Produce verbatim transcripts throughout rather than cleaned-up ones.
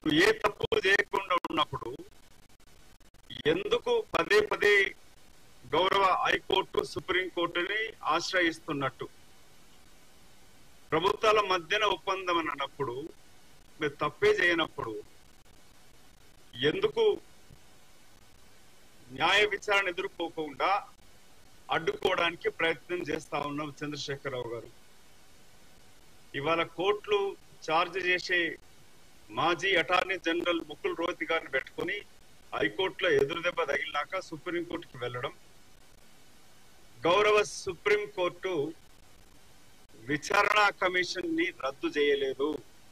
నువ్వు ఏ తప్పు చేయకుండా ఉన్నప్పుడు ఎందుకు పదే పదే గౌరవ హైకోర్టు సుప్రీంకోర్టుని ఆశ్రయిస్తున్నట్టు? ప్రభుత్వాల మధ్యన ఒప్పందం అని అన్నప్పుడు మీరు తప్పే చేయనప్పుడు ఎందుకు న్యాయ విచారణ ఎదుర్కోకుండా అడ్డుకోవడానికి ప్రయత్నం చేస్తా ఉన్నాం చంద్రశేఖరరావు గారు? ఇవాళ కోర్టులు ఛార్జ్ చేసే మాజీ అటార్నీ జనరల్ ముకుల్ రోహత్ గారిని పెట్టుకుని హైకోర్టులో ఎదురు దెబ్బ తగిలినాక సుప్రీంకోర్టుకి వెళ్ళడం, గౌరవ సుప్రీంకోర్టు విచారణ కమిషన్ ని రద్దు చేయలేదు.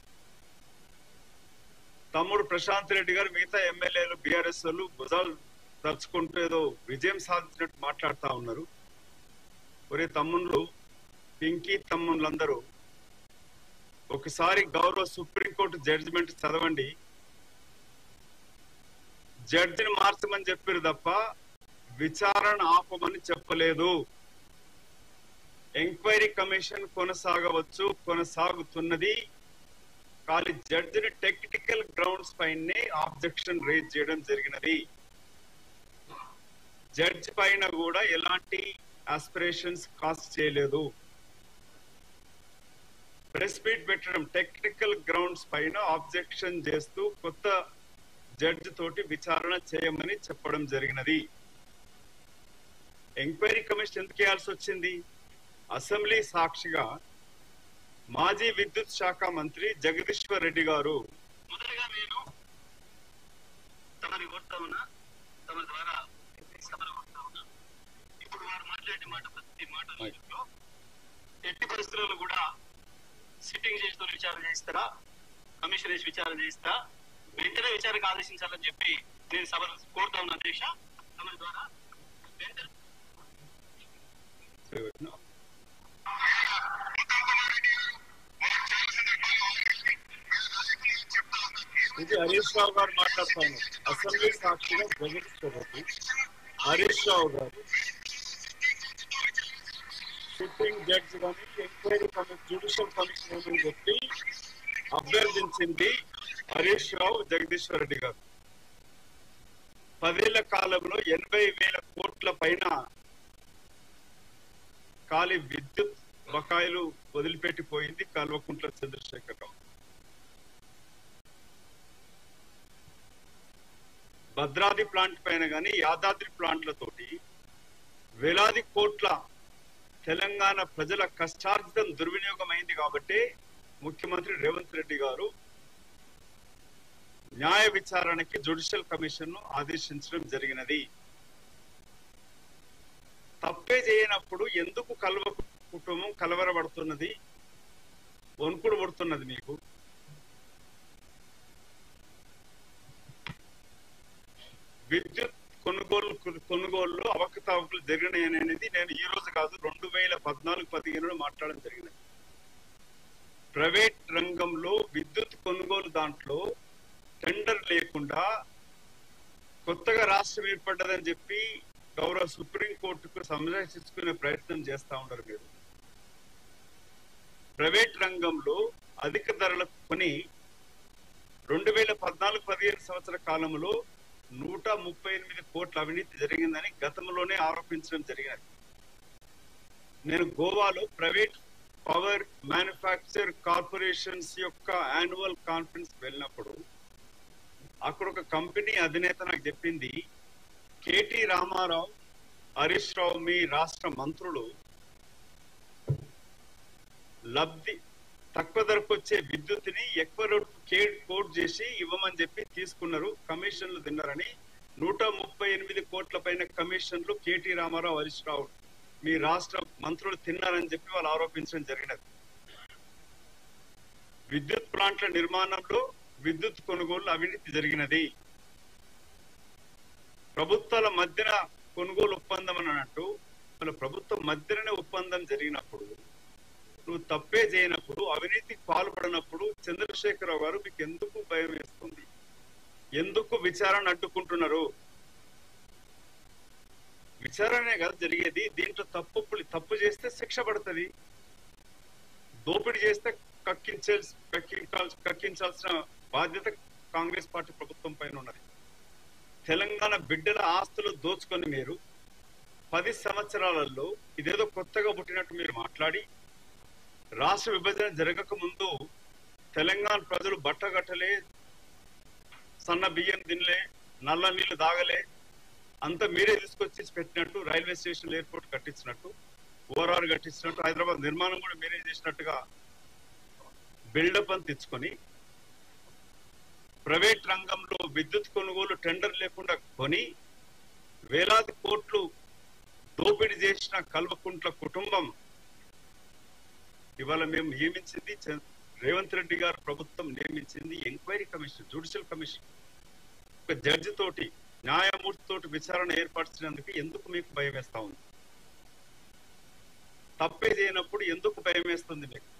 తమ్ముడు ప్రశాంత్ రెడ్డి గారు మిగతా ఎమ్మెల్యేలు బీఆర్ఎస్ వాళ్ళు భుజాలు తలుచుకుంటూ ఏదో విజయం సాధించినట్టు మాట్లాడుతా ఉన్నారు. ఒరే తమ్ముళ్ళు, పింకీ తమ్ముళ్ళందరూ ఒకసారి గౌరవ సుప్రీంకోర్టు జడ్జిమెంట్ చదవండి. జడ్జిని మార్చమని చెప్పారు తప్ప విచారణ ఆపమని చెప్పలేదు. ఎంక్వైరీ కమిషన్ కొనసాగవచ్చు, కొనసాగుతున్నది. కానీ జడ్జిని టెక్నికల్ గ్రౌండ్స్ పైనే ఆబ్జెక్షన్ రేజ్ చేయడం జరిగినది. జడ్జి పైన కూడా ఎలాంటి ఆస్పిరేషన్స్ కాస్ట్ చేయలేదు. ప్రెస్ మీట్ పెట్టడం టెక్నికల్ గ్రౌండ్స్ పైన ఆబ్జెక్షన్ చేస్తూ కొత్త జడ్జి తోటి విచారణ చేయమని చెప్పడం జరిగినది. ఎంక్వైరీ కమిషన్ ఎందుకు చేయాల్సి వచ్చింది? అసెంబ్లీ సాక్షిగా మాజీ విద్యుత్ శాఖ మంత్రి జగదీశ్వర్ రెడ్డి గారు మొదటగా నేను తమని కొడతా ఉన్నా, తమ ద్వారా కొడతా ఉన్నా. ఇప్పుడు వారు మాట్లాడే మాట ప్రతి మాట ఎట్టి పరిస్థితుల్లో కూడా సిట్టింగ్ చేస్తూ విచారణ చేస్తారా, కమిషన్ వేసి విచారణ చేస్తా, వెంటనే విచారణకు ఆదేశించాలని చెప్పి నేను సభ కోరుతా ఉన్నా. అధ్యక్ష, తమ ద్వారా ఇది హరీష్ రావు గారు మాట్లాడుతా ఉన్నారు. అసెంబ్లీ సాక్షిగా జగదీశ్వర్ రెడ్డి హరీష్ రావు గారు సిట్టింగ్ జడ్జి కానీ ఎంక్వైరీ కమిషన్ జ్యుడిషియల్ కమిషన్ అని చెప్పి అభ్యర్థించింది హరీష్ రావు జగదీశ్వర్ రెడ్డి గారు. పదేళ్ల కాలంలో ఎనభై వేల కోట్ల పైన ఖాళీ విద్యుత్ బకాయిలు వదిలిపెట్టిపోయింది కల్వకుంట్ల చంద్రశేఖరరావు. భద్రాద్రి ప్లాంట్ పైన కానీ యాదాద్రి ప్లాంట్లతోటి వేలాది కోట్ల తెలంగాణ ప్రజల కష్టార్జితం దుర్వినియోగం అయింది కాబట్టి ముఖ్యమంత్రి రేవంత్ రెడ్డి గారు న్యాయ విచారణకి జ్యుడిషియల్ కమిషన్ ను ఆదేశించడం జరిగినది. తప్పే చేయనప్పుడు ఎందుకు కల్వ కుటుంబం కలవరపడుతున్నది, వణుకుడు పడుతున్నది? మీకు విద్యుత్ కొనుగోలు కొనుగోలులో అవకతవకలు జరిగినాయనేది నేను ఈ రోజు కాదు, రెండు వేల పద్నాలుగు పదిహేనులో మాట్లాడడం జరిగినది. ప్రైవేట్ రంగంలో విద్యుత్ కొనుగోలు దాంట్లో టెండర్ లేకుండా కొత్తగా రాష్ట్రం ఏర్పడ్డదని చెప్పి గౌరవ సుప్రీంకోర్టుకు సంరక్షించుకునే ప్రయత్నం చేస్తా ఉన్నారు. మీరు ప్రైవేట్ రంగంలో అధిక ధరలకు కొని రెండు వేల పద్నాలుగు పదిహేను సంవత్సర కాలంలో నూట ముప్పై ఎనిమిది కోట్ల అవినీతి జరిగిందని గతంలోనే ఆరోపించడం జరిగినది. నేను గోవాలో ప్రైవేట్ పవర్ మ్యానుఫ్యాక్చర్ కార్పొరేషన్స్ యొక్క యాన్యువల్ కాన్ఫరెన్స్ వెళ్ళినప్పుడు అక్కడ ఒక కంపెనీ అధినేత నాకు చెప్పింది, కేటీ రామారావు, హరీష్ రావు మీ రాష్ట్ర మంత్రులు లబ్ధి తక్కువ ధరకు వచ్చే విద్యుత్తుని ఎక్కువ కోట్ చేసి ఇవ్వమని చెప్పి తీసుకున్నారు, కమిషన్లు తిన్నారని నూట ముప్పై ఎనిమిది కోట్ల పైన కమిషన్లు కేటీ రామారావు, హరీష్ రావు మీ రాష్ట్ర మంత్రులు తిన్నారని చెప్పి వాళ్ళు ఆరోపించడం జరిగినది. విద్యుత్ ప్లాంట్ల నిర్మాణంలో విద్యుత్ కొనుగోలు అవినీతి జరిగినది. ప్రభుత్వాల మధ్యన కొనుగోలు ఒప్పందం అని అన్నట్టు వాళ్ళ ప్రభుత్వం మధ్యనే ఒప్పందం జరిగినప్పుడు నువ్వు తప్పే చేయనప్పుడు, అవినీతికి పాల్పడినప్పుడు చంద్రశేఖరరావు గారు మీకు ఎందుకు భయం వేస్తుంది? ఎందుకు విచారణ అడ్డుకుంటున్నారు? విచారణే కదా జరిగేది. దీంట్లో తప్పు తప్పు చేస్తే శిక్ష పడుతుంది, దోపిడీ చేస్తే కక్కించాల్సి కక్కించాల్సిన బాధ్యత కాంగ్రెస్ పార్టీ ప్రభుత్వం పైన ఉన్నది. తెలంగాణ బిడ్డల ఆస్తులు దోచుకొని మీరు పది సంవత్సరాలలో ఇదేదో కొత్తగా పుట్టినట్టు మీరు మాట్లాడి, రాష్ట్ర విభజన జరగక ముందు తెలంగాణ ప్రజలు బట్టగట్టలే, సన్న బియ్యం తినలే, నల్ల నీళ్లు తాగలే, అంతా మీరే తీసుకొచ్చి పెట్టినట్టు, రైల్వే స్టేషన్ ఎయిర్పోర్ట్ కట్టించినట్టు, ఓఆర్ఆర్ కట్టించినట్టు, హైదరాబాద్ నిర్మాణం కూడా మీరే చేసినట్టుగా బిల్డప్ అని తెచ్చుకొని, ప్రైవేట్ రంగంలో విద్యుత్ కొనుగోలు టెండర్ లేకుండా కొని వేలాది కోట్లు దోపిడీ చేసిన కల్వకుంట్ల కుటుంబం ఇవాళ మేము నియమించింది, రేవంత్ రెడ్డి గారు ప్రభుత్వం నియమించింది ఎంక్వైరీ కమిషన్, జ్యుడిషియల్ కమిషన్. ఒక జడ్జి తోటి, న్యాయమూర్తి తోటి విచారణ ఏర్పరిచినందుకు ఎందుకు మీకు భయం వేస్తా ఉంది? తప్పే చేయనప్పుడు ఎందుకు భయం వేస్తుంది మీకు?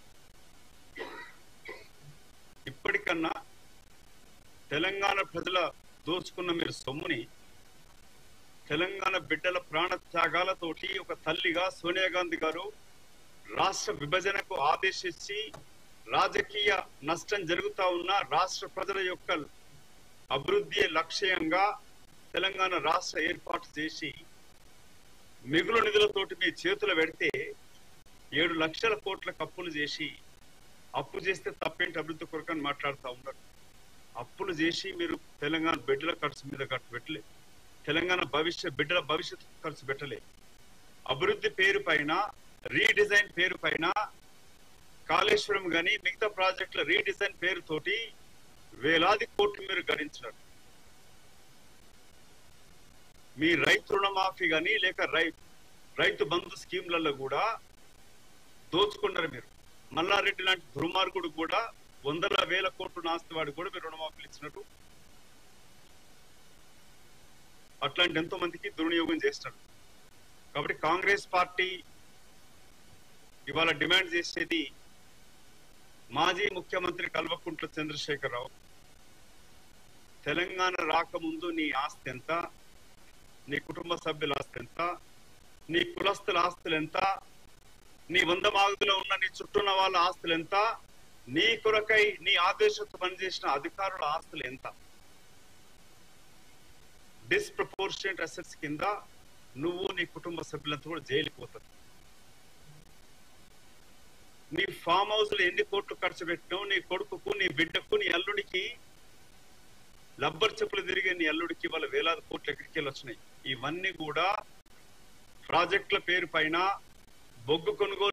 ఇప్పటికన్నా తెలంగాణ ప్రజల దోచుకున్న మీరు సొమ్ముని తెలంగాణ బిడ్డల ప్రాణ త్యాగాలతోటి ఒక తల్లిగా సోనియా గాంధీ గారు రాష్ట్ర విభజనకు ఆదేశించి రాజకీయ నష్టం జరుగుతా ఉన్న రాష్ట్ర ప్రజల యొక్క అభివృద్ధి లక్ష్యంగా తెలంగాణ రాష్ట్ర ఏర్పాటు చేసి మిగులు నిధులతోటి మీ చేతులు పెడితే ఏడు లక్షల కోట్లకు అప్పులు చేసి, అప్పు చేస్తే తప్పేంటి అభివృద్ధి కొరకని మాట్లాడుతూ ఉన్నారు. అప్పులు చేసి మీరు తెలంగాణ బిడ్డల ఖర్చు మీద ఖర్చు పెట్టలే, తెలంగాణ భవిష్యత్ బిడ్డల భవిష్యత్తు ఖర్చు పెట్టలే. అభివృద్ధి పేరు పైన, రీడిజైన్ పేరు పైన కాళేశ్వరం గాని మిగతా ప్రాజెక్టుల రీడిజైన్ పేరుతోటి వేలాది కోట్లు మీరు గడించినారు. మీ రైతు రుణమాఫీ గాని లేక రై రైతు బంధు స్కీమ్లలో కూడా దోచుకున్నారు మీరు. మల్లారెడ్డి లాంటి దుర్మార్గుడు కూడా వందల వేల కోట్లు నాస్తి వాడు కూడా మీరు రుణమాఫీలు ఇచ్చినట్టు, అట్లాంటి ఎంతో మందికి దుర్వినియోగం చేస్తున్నారు. కాబట్టి కాంగ్రెస్ పార్టీ ఇవాళ డిమాండ్ చేసేది, మాజీ ముఖ్యమంత్రి కల్వకుంట్ల చంద్రశేఖరరావు, తెలంగాణ రాకముందు నీ ఆస్తి ఎంత, నీ కుటుంబ సభ్యుల ఆస్తి ఎంత, నీ కులస్తుల ఆస్తులు ఎంత, నీ వంద మాగులో ఉన్న నీ చుట్టూన్న వాళ్ళ ఆస్తులు ఎంత, నీ కొరకై నీ ఆదేశంతో పనిచేసిన అధికారుల ఆస్తులు ఎంత? డిస్ప్రపోర్షనేట్ అసెట్స్ కింద నువ్వు నీ కుటుంబ సభ్యులంతా కూడా జైలుకి పోతారు. నీ ఫామ్ హౌస్ లో ఎన్ని కోట్లు ఖర్చు పెట్టినావు, నీ కొడుకుకు, నీ బిడ్డకు, నీ అల్లుడికి, లబ్బర్ చెప్పులు తిరిగే నీ అల్లుడికి వాళ్ళ వేలాది కోట్లు ఎక్కడికి వెళ్ళి వచ్చినాయి. ఇవన్నీ కూడా ప్రాజెక్టుల పేరు పైన, బొగ్గు కొనుగోలు